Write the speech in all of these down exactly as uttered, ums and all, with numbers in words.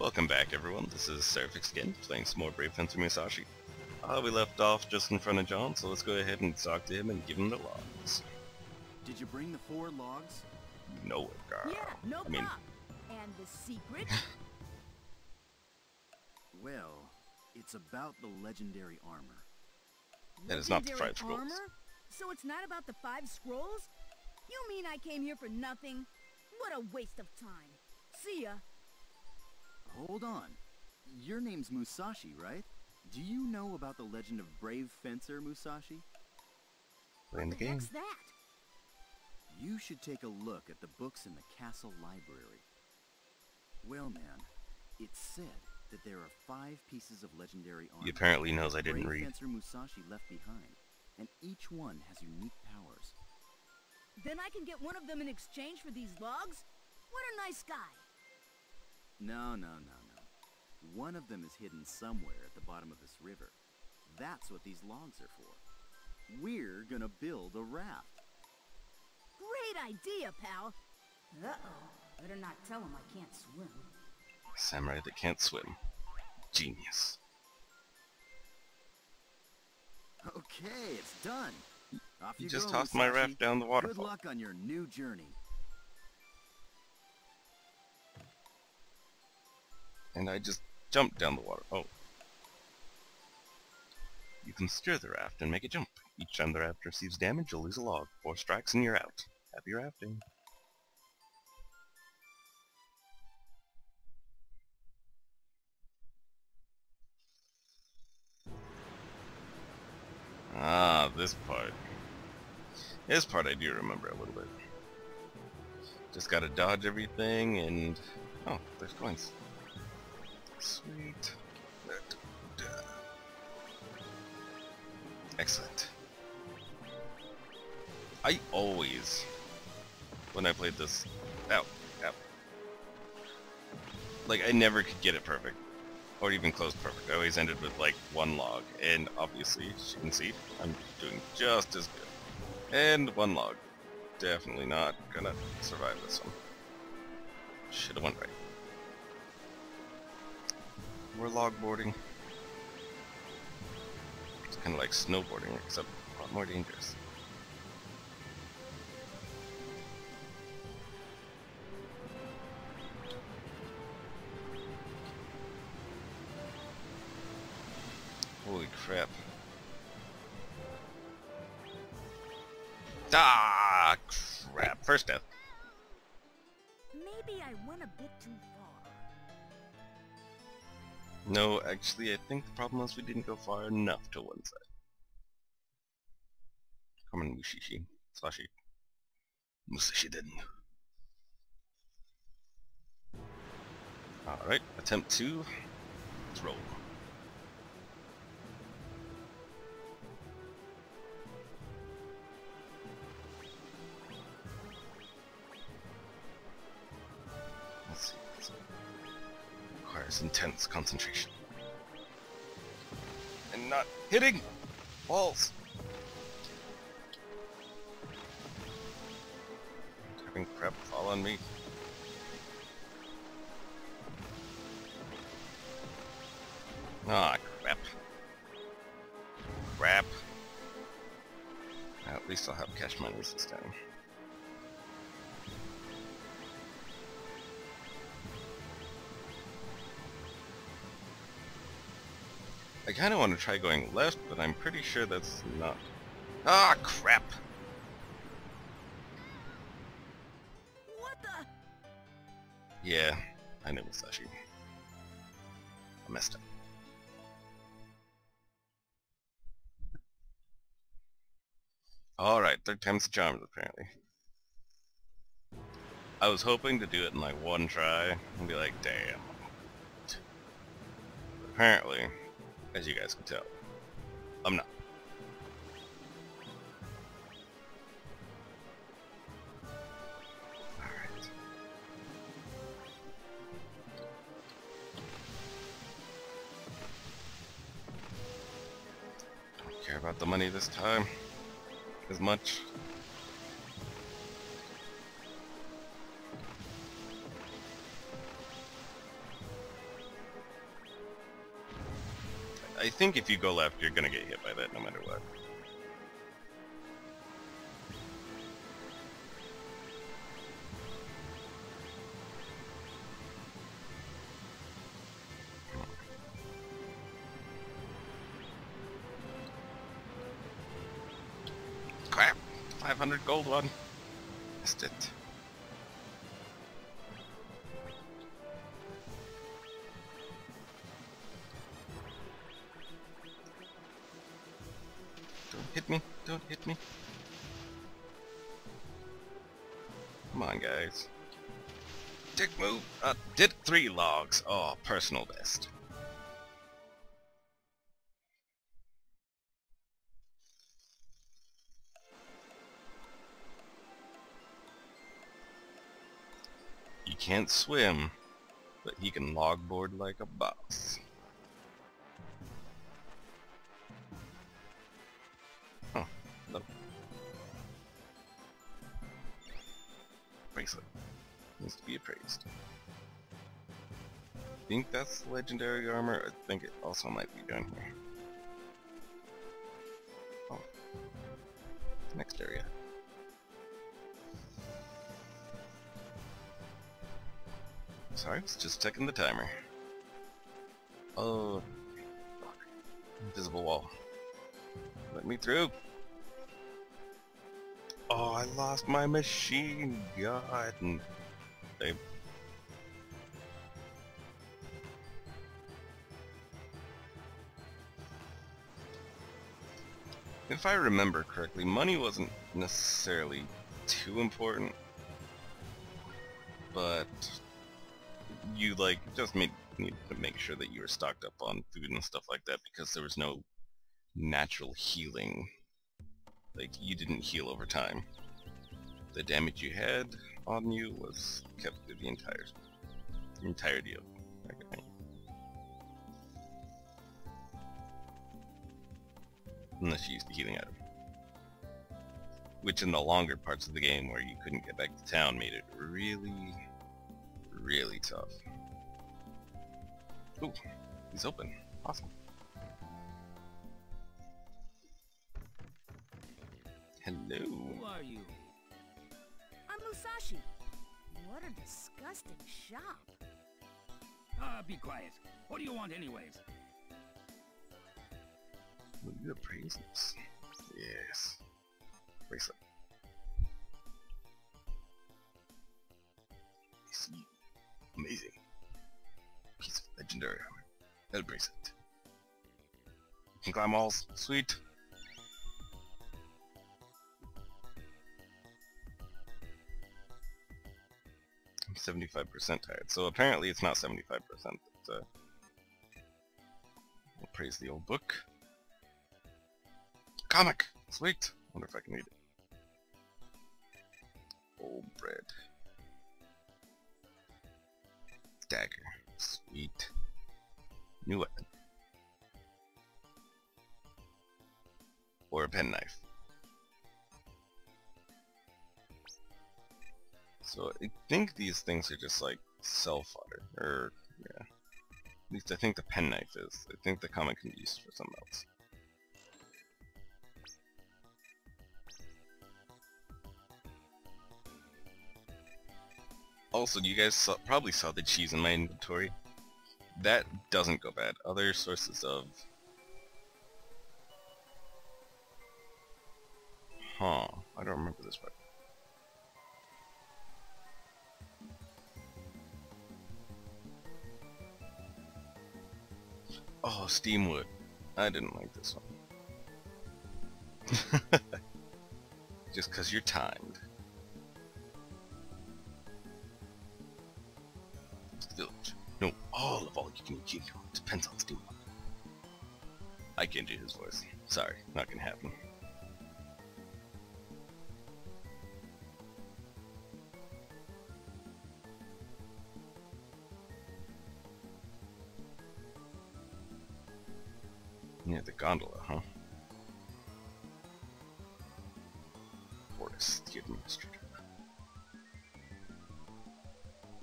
Welcome back, everyone. This is Serafix again, playing some more Brave Fencer Musashi. Uh, we left off just in front of John, so let's go ahead and talk to him and give him the logs. Did you bring the four logs? No, girl. Yeah, no I mean, pop. And the secret? Well, it's about the legendary armor. that is not the Legendary five scrolls. armor? So it's not about the five scrolls? You mean I came here for nothing? What a waste of time. See ya. Hold on. Your name's Musashi, right? Do you know about the legend of Brave Fencer Musashi? Playing the What the game. heck's that? You should take a look at the books in the castle library. Well, man, it's said that there are five pieces of legendary armor He apparently knows I didn't Brave read. Fencer Musashi left behind, and each one has unique powers. Then I can get one of them in exchange for these logs? What a nice guy. No, no, no, no. One of them is hidden somewhere at the bottom of this river. That's what these logs are for. We're gonna build a raft. Great idea, pal. Uh-oh. Better not tell him I can't swim. Samurai that can't swim. Genius. Okay, it's done. Off You you just go, tossed my Musashi. raft down the Good waterfall. luck on your new journey. And I just jumped down the water. Oh. You can steer the raft and make it jump. Each time the raft receives damage, you'll lose a log. Four strikes and you're out. Happy rafting. Ah, this part. This part I do remember a little bit. Just gotta dodge everything and... Oh, there's coins. Sweet. Excellent. I always, when I played this, ow, ow. Like, I never could get it perfect. Or even close to perfect. I always ended with, like, one log. And obviously, as you can see, I'm doing just as good. And one log. Definitely not gonna survive this one. Should've went right. We're logboarding. It's kind of like snowboarding, except a lot more dangerous. Holy crap. Ah, crap. First death. Maybe I went a bit too far. No, actually, I think the problem was we didn't go far enough to one side. Come on, Mushishi. Sashi. Musashi den. Alright, attempt two. Let's roll. Let's see. Let's see. Requires intense concentration. And not hitting balls. Having crap fall on me. Ah, crap. Crap. At least I'll have cash monies this time. I kinda want to try going left, but I'm pretty sure that's not... Ah, crap! What the? Yeah, I know Musashi. I messed up. Alright, third time's the charm, apparently. I was hoping to do it in like one try and be like, damn. But apparently, as you guys can tell, I'm not. Alright. Don't care about the money this time as much. I think if you go left, you're gonna get hit by that no matter what. Crap! five hundred gold one. Missed it. Don't hit me. Don't hit me. Come on, guys. Dick move. Uh, did three logs. Oh, personal best. He can't swim, but he can logboard like a boss. Oh, no. Bracelet. Needs to be appraised. I think that's legendary armor. I think it also might be down here. Oh. Next area. Sorry, I was just checking the timer. Oh, fuck. Invisible wall. Let me through. Oh, I lost my machine gun. Babe. If I remember correctly, money wasn't necessarily too important, but you like just made need to make sure that you were stocked up on food and stuff like that, because there was no natural healing. Like, you didn't heal over time. The damage you had on you was kept through the entire entirety of the campaign. Unless you used the healing item. Which in the longer parts of the game where you couldn't get back to town made it really, really tough. Ooh, he's open. Awesome. Hello. Who are you? I'm Musashi. What a disgusting shop. Ah, be quiet. What do you want anyways? Will you appraise this? Yes. Bracelet. See. Amazing. Piece of legendary armor. That'll bracelet. You can climb walls. Sweet. I'm seventy-five percent tired, so apparently it's not seventy-five percent. But, uh, we'll praise the old book. Comic! Sweet! Wonder if I can read it. Old bread. Dagger. Sweet. New weapon. Or a penknife. So I think these things are just like cell fodder. Or, yeah. At least I think the penknife is. I think the comic can be used for something else. Also, you guys saw, probably saw the cheese in my inventory. That doesn't go bad. Other sources of... Huh. I don't remember this part. Oh, Steamwood. I didn't like this one. Just because you're timed. Village. No, all of all you can eat depends on Steam. I can't do his voice. Sorry, not gonna happen. Yeah, the gondola, huh? Fortis, the administrator.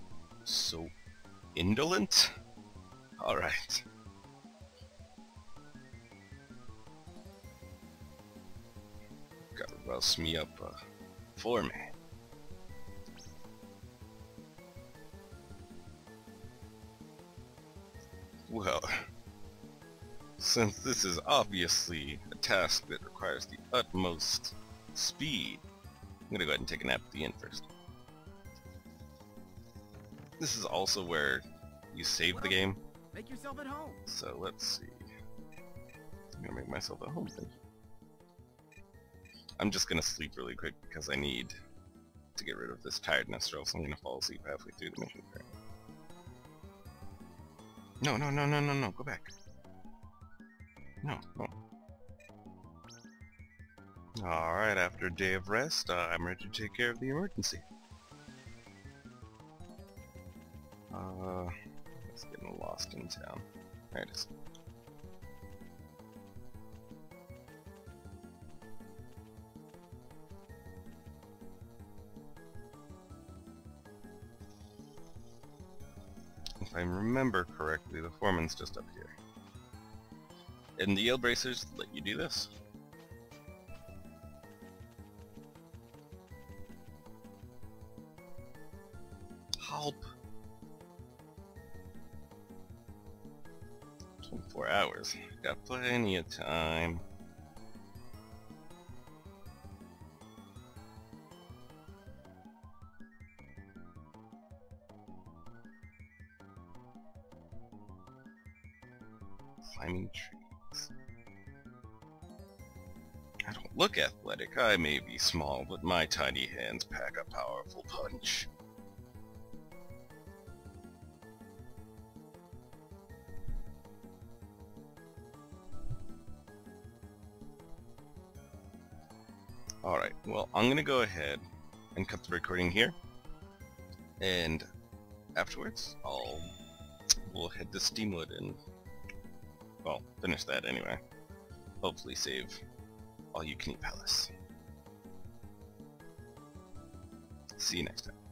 So indolent? Alright. rouse me up uh, for me. Well, since this is obviously a task that requires the utmost speed, I'm gonna go ahead and take a nap at the inn first. This is also where you save the game, Make yourself at home. so let's see. I'm gonna make myself at home, thank you. I'm just gonna sleep really quick because I need to get rid of this tiredness, or else I'm gonna fall asleep halfway through the mission. No, no, no, no, no, no, go back. No, no. Alright, after a day of rest, uh, I'm ready to take care of the emergency. Uh, it's getting lost in town. There it is. If I remember correctly, the foreman's just up here. And the yield bracers let you do this. Help! twenty-four hours. Got plenty of time. Climbing trees. I don't look athletic. I may be small, but my tiny hands pack a powerful punch. Alright, well, I'm gonna go ahead and cut the recording here, and afterwards I'll we'll head to Steamwood and, well, finish that anyway. Hopefully save All You Can Eat Palace. See you next time.